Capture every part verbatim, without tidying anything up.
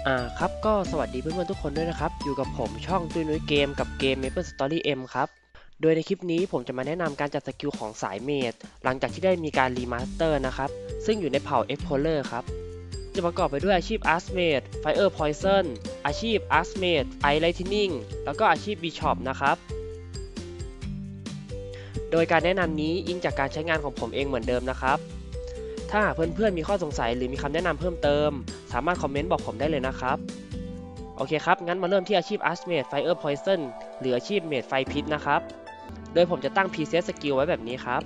อ่าครับก็สวัสดีเพื่อนๆทุกคนด้วยนะครับอยู่กับผมช่องตุ้ยนุ้ยเกมกับเกม Maple Story M ครับโดยในคลิปนี้ผมจะมาแนะนำการจัดสกิลของสายเมจหลังจากที่ได้มีการรีมาสเตอร์นะครับซึ่งอยู่ในเผ่า Explorer ครับจะประกอบไปด้วยอาชีพ Archmage Fire Poison อาชีพ Archmage Ice Lightning แล้วก็อาชีพ Bishop นะครับโดยการแนะนำนี้อิงจากการใช้งานของผมเองเหมือนเดิมนะครับถ้าหากเพื่อนๆมีข้อสงสัยหรือมีคำแนะนำเพิ่มเติมสามารถคอมเมนต์บอกผมได้เลยนะครับโอเคครับงั้นมาเริ่มที่อาชีพ Archmage Fire Poison หรืออาชีพเมจไฟพิษนะครับโดยผมจะตั้ง Preset Skill ไว้แบบนี้ครับ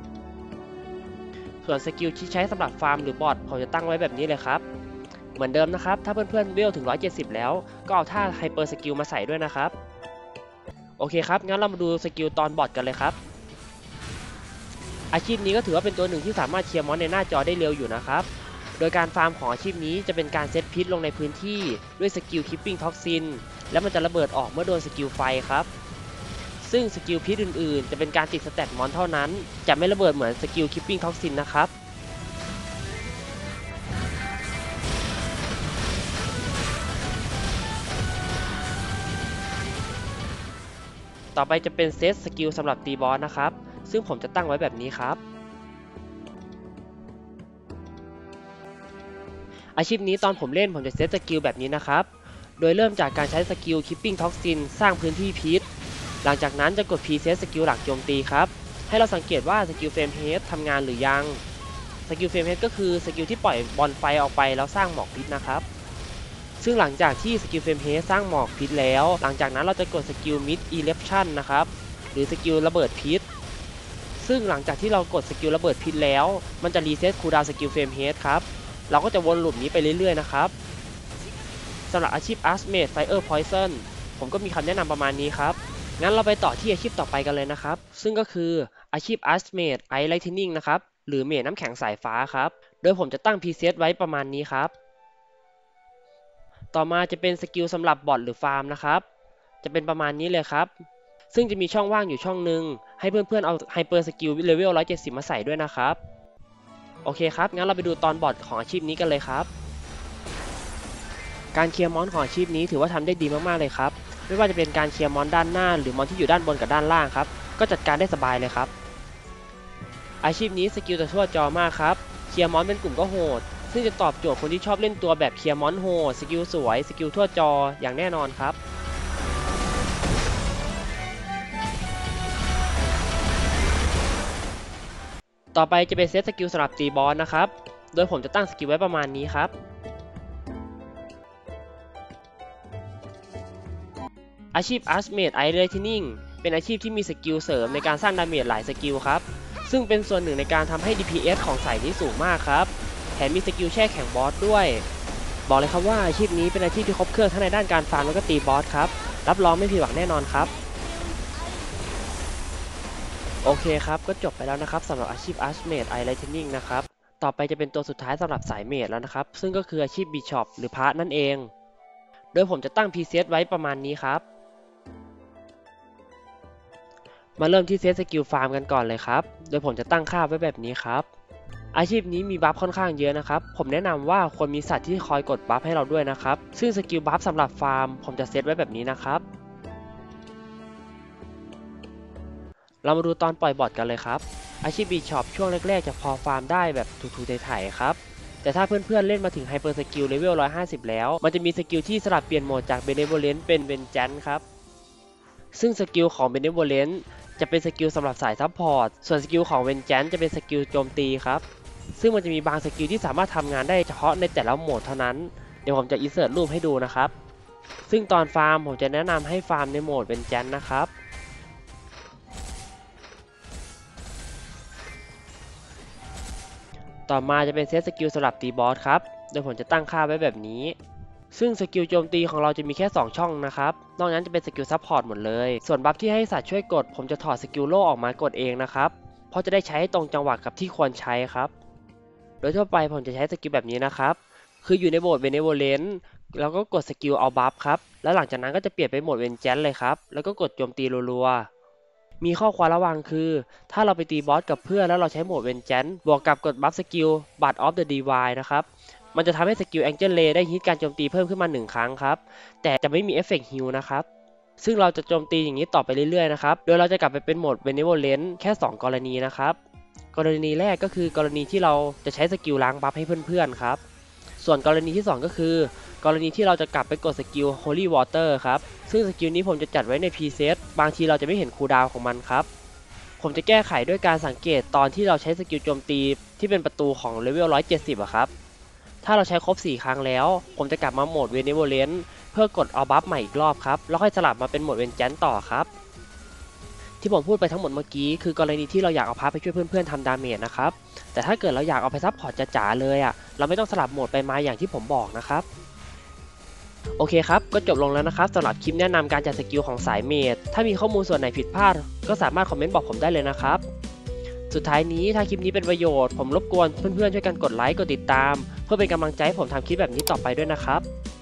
ส่วนสกิลที่ใช้สำหรับฟาร์มหรือบอทผมจะตั้งไว้แบบนี้เลยครับเหมือนเดิมนะครับถ้าเพื่อนๆเวลถึงหนึ่งร้อยเจ็ดสิบแล้วก็เอาท่าไฮเปอร์สกิลมาใส่ด้วยนะครับโอเคครับงั้นเรามาดูสกิลตอนบอทกันเลยครับอาชีพนี้ก็ถือว่าเป็นตัวหนึ่งที่สามารถเคลียร์มอนในหน้าจอได้เร็วอยู่นะครับโดยการฟาร์มของอาชีพนี้จะเป็นการเซตพิษลงในพื้นที่ด้วยสกิล Keeping Toxin และมันจะระเบิดออกเมื่อโดนสกิลไฟครับซึ่งสกิลพิษอื่นๆจะเป็นการติดสแตทมอนเท่านั้นจะไม่ระเบิดเหมือนสกิล Keeping Toxin นะครับต่อไปจะเป็นเซตสกิลสำหรับตีบอสนะครับซึ่งผมจะตั้งไว้แบบนี้ครับอาชีพนี้ตอนผมเล่นผมจะเซตสกิลแบบนี้นะครับโดยเริ่มจากการใช้สกิล Keeping Toxin สร้างพื้นที่พิษหลังจากนั้นจะกด Preset สกิลหลักโจมตีครับให้เราสังเกตว่าสกิลเฟรมเฮดทำงานหรือยังสกิลเฟรมเฮดก็คือสกิลที่ปล่อยบอลไฟออกไปแล้วสร้างหมอกพิษนะครับซึ่งหลังจากที่สกิลเฟรมเฮดสร้างหมอกพิษแล้วหลังจากนั้นเราจะกดสกิล Mid Eruption นะครับหรือสกิลระเบิดพิษซึ่งหลังจากที่เรากดสกิลระเบิดพิษแล้วมันจะรีเซ็ตคูลดาวน์สกิลเฟรมเฮดครับเราก็จะวนลูปนี้ไปเรื่อยๆนะครับสำหรับอาชีพ Archmage Fire Poison ผมก็มีคำแนะนำประมาณนี้ครับงั้นเราไปต่อที่อาชีพต่อไปกันเลยนะครับซึ่งก็คืออาชีพ Archmage Ice Lightning นะครับหรือเมจน้ำแข็งสายฟ้าครับโดยผมจะตั้ง preset ไว้ประมาณนี้ครับต่อมาจะเป็นสกิลสำหรับบอทหรือฟาร์มนะครับจะเป็นประมาณนี้เลยครับซึ่งจะมีช่องว่างอยู่ช่องหนึ่งให้เพื่อนๆเอาไฮเปอร์สกิลเลเวลหนึ่งร้อยเจ็ดสิบมาใส่ด้วยนะครับโอเคครับงั้นเราไปดูตอนบอทของอาชีพนี้กันเลยครับการเคลียร์มอนของอาชีพนี้ถือว่าทำได้ดีมากๆเลยครับไม่ว่าจะเป็นการเคลียร์มอนด้านหน้าหรือมอนที่อยู่ด้านบนกับด้านล่างครับก็จัดการได้สบายเลยครับอาชีพนี้สกิลจะทั่วจอมากครับเคลียร์มอนเป็นกลุ่มก็โหดซึ่งจะตอบโจทย์คนที่ชอบเล่นตัวแบบเคลียร์มอนโหดสกิลสวยสกิลทั่วจออย่างแน่นอนครับต่อไปจะเป็นเซตสกิลสำหรับตีบอสนะครับโดยผมจะตั้งสกิลไว้ประมาณนี้ครับอาชีพ Archmage Ice Lightning เป็นอาชีพที่มีสกิลเสริมในการสร้างดาเมจหลายสกิลครับซึ่งเป็นส่วนหนึ่งในการทำให้ ดี พี เอส ของสายนี้สูงมากครับแถมมีสกิลแช่แข็งบอสด้วยบอกเลยครับว่าอาชีพนี้เป็นอาชีพที่ครบเครื่องทั้งในด้านการฟาร์มแล้วก็ตีบอสครับรับรองไม่ผิดหวังแน่นอนครับโอเคครับก็จบไปแล้วนะครับสำหรับอาชีพ Archmage Ice Lightning นะครับต่อไปจะเป็นตัวสุดท้ายสำหรับสายเมจแล้วนะครับซึ่งก็คืออาชีพ Bishop หรือพระนั่นเองโดยผมจะตั้ง preset ไว้ประมาณนี้ครับมาเริ่มที่เซตสกิลฟาร์มกันก่อนเลยครับโดยผมจะตั้งค่าไว้แบบนี้ครับอาชีพนี้มีบัฟค่อนข้างเยอะนะครับผมแนะนำว่าควรมีสัตว์ที่คอยกดบัฟให้เราด้วยนะครับซึ่งสกิลบัฟสำหรับฟาร์มผมจะเซตไว้แบบนี้นะครับเรามาดูตอนปล่อยบอทกันเลยครับอาชีพบีช็อปช่วงแรกๆจะพอฟาร์มได้แบบถูๆไถๆครับแต่ถ้าเพื่อนๆเล่นมาถึงไฮเปอร์สกิลเลเวลหนึ่งร้อยห้าสิบแล้วมันจะมีสกิลที่สลับเปลี่ยนโหมดจากเบเนโวเลนต์เป็นเวนแจนครับซึ่งสกิลของเบเนโวเลนต์จะเป็นสกิลสำหรับสายซัพพอร์ตส่วนสกิลของเวนแจนจะเป็นสกิลโจมตีครับซึ่งมันจะมีบางสกิลที่สามารถทำงานได้เฉพาะในแต่ละโหมดเท่านั้นเดี๋ยวผมจะอินเสิร์ตรูปให้ดูนะครับซึ่งตอนฟาร์มผมจะแนะนำให้ฟาร์มในโหมดเวนแจนนะครับต่อมาจะเป็นเซตสกิลสำหรับตีบอสครับโดยผมจะตั้งค่าไว้แบบนี้ซึ่งสกิลโจมตีของเราจะมีแค่สองช่องนะครับนอกนั้นจะเป็นสกิลซัพพอร์ตหมดเลยส่วนบัฟที่ให้สัตว์ช่วยกดผมจะถอดสกิลโล่ออกมากดเองนะครับเพราะจะได้ใช้ตรงจังหวะกับที่ควรใช้ครับโดยทั่วไปผมจะใช้สกิลแบบนี้นะครับคืออยู่ในโหมดเบเนโวเลนต์แล้วก็กดสกิลเอาบัฟครับแล้วหลังจากนั้นก็จะเปลี่ยนไปโหมดเวนแจนเลยครับแล้วก็กดโจมตีรัวๆมีข้อควรระวังคือถ้าเราไปตีบอสกับเพื่อนแล้วเราใช้โหมดเวนแจนบวกกับกดบัฟสกิลบัตออฟเดอะดีวายนะครับมันจะทำให้สกิล Angel Ray ได้ฮิตการโจมตีเพิ่มขึ้นมาหนึ่งครั้งครับแต่จะไม่มีเอฟเฟกต์ฮีลนะครับซึ่งเราจะโจมตีอย่างนี้ต่อไปเรื่อยๆนะครับโดยเราจะกลับไปเป็นโหมด Benevolent แค่สองกรณีนะครับกรณีแรกก็คือกรณีที่เราจะใช้สกิลล้างบัฟให้เพื่อนๆครับส่วนกรณีที่สองก็คือกรณีที่เราจะกลับไปกดสกิล Holy Water ครับซึ่งสกิลนี้ผมจะจัดไว้ใน preset บางทีเราจะไม่เห็นคูลดาวน์ของมันครับผมจะแก้ไขด้วยการสังเกตตอนที่เราใช้สกิลโจมตีที่เป็นประตูของเลเวลหนึ่งร้อยเจ็ดสิบอะครับถ้าเราใช้ครบสี่ครั้งแล้วผมจะกลับมาโหมด Benevolent เพื่อกดเอาบัฟใหม่อีกรอบครับแล้วค่อยสลับมาเป็นโหมด Vengeance ต่อครับที่ผมพูดไปทั้งหมดเมื่อกี้คือกรณีที่เราอยากเอาพาไปช่วยเพื่อนๆทำดาเมจนะครับแต่ถ้าเกิดเราอยากเอาไปซับพอร์ตจ๋าๆเลยอะเราไม่ต้องสลับโหมดไปมาอย่างที่ผมบอกนะครับโอเคครับก็จบลงแล้วนะครับสำหรับคลิปแนะนำการจัดสกิลของสายเมจถ้ามีข้อมูลส่วนไหนผิดพลาดก็สามารถคอมเมนต์บอกผมได้เลยนะครับสุดท้ายนี้ถ้าคลิปนี้เป็นประโยชน์ผมรบกวนเพื่อนๆช่วยกันกดไลค์กดติดตามเพื่อเป็นกำลังใจให้ผมทำคลิปแบบนี้ต่อไปด้วยนะครับ